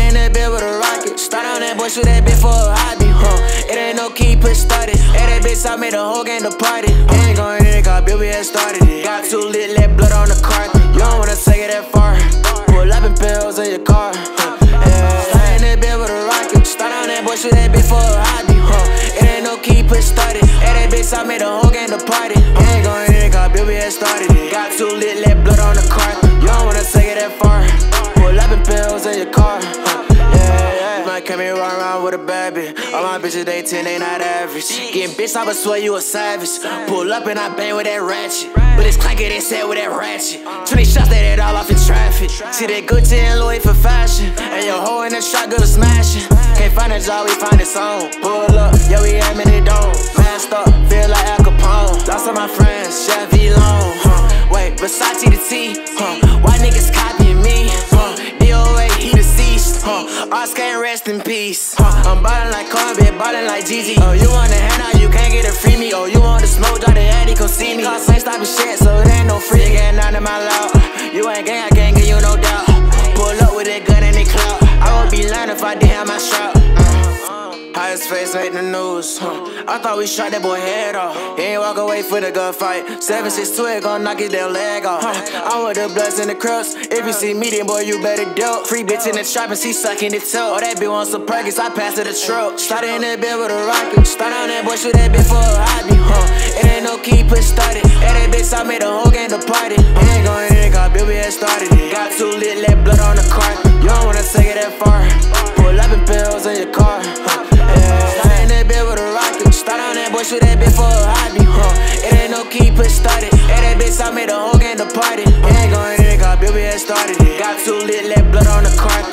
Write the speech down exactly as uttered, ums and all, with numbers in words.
in the bed with a rocket. Start on that boy, shoot that bitch for a hobby, huh? It ain't no key, push started. Hey, that bitch, I made the whole game to party. Ain't going in it, cause Bill, we had started it. Got too lit, let blood on the carpet. You don't wanna take it that far. Pull up in pills in your car, huh? Yeah. Start in the bed with a rocket. Start on that boy, shoot that bitch for a hobby, huh? It ain't no key, push started. Hey, that bitch, I made the whole game to party. Ain't going in it, cause Bill, we had started it. Got too lit, let blood on the carpet. You don't wanna take it that far. Pull up in pills in your car, huh? Yeah, yeah. You might come here run around with a bad bitch. All my bitches, they ten, they not average. Getting bitch, I would swear you a savage. Pull up and I bang with that ratchet. But it's clanky, they said with that ratchet. twenty shots, they that all off in traffic. See that Gucci and Louis for fashion. And your hoe in the shotgun smashing. Can't find a job, we find a song. Pull up, yeah, we aiming it down. Masked up, feel like Al Capone. Lost all my friends, Chevy Long, huh? Wait, Versace the T, huh? Why niggas copying me, huh? D O A, he deceased, huh? Oscar can't rest in peace, huh? I'm ballin' like Kobe, ballin' like Gigi. Oh, you want a handout, you can't get a free me. Oh, you want the smoke, drop the Addy, come see me. Cause I ain't stopping shit, so it ain't no free. Getting out of my loud. You ain't gang, I can't give you no doubt. Pull up with that gun and they clout. I would be lying if I didn't have my strap. Highest face made the news, huh? I thought we shot that boy head off. He ain't walk away for the gunfight. seven six two, it gon' knock his damn leg off, huh? I'm with the bloods and the crooks. If you see me, then boy, you better deal. Free bitch in the trap and she sucking it too. Oh, that bitch wants some perkins, I pass her the truck. Started in the bed with a rocket. Start on that boy, shoot that bitch for a hobby, huh? It ain't no key, push started. Hey, that bitch, I made the whole game to party. Ain't going in it, cause Bill, we had started it. Got too lit, let blood on the carpet. You don't wanna take it that far. Pull up in pills in your car, huh? Start in that bed with a rocket. Start on that boy, shoot that bitch for a hobby, huh? It ain't no key, push started. Hey, that bitch, I made the whole game to party. Ain't going in it, cause Bill, we had started it. Got too lit, let blood on the carpet.